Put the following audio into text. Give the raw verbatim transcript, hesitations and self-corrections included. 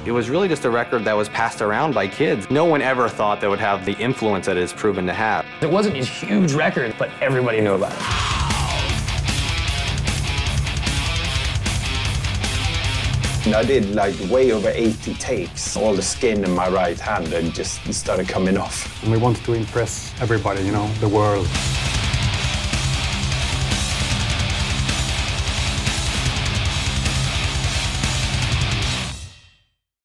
It was really just a record that was passed around by kids. No one ever thought that would have the influence that it's proven to have. It wasn't a huge record, but everybody knew about it. I did like way over eighty takes. All the skin in my right hand and just started coming off. And we wanted to impress everybody, you know, the world.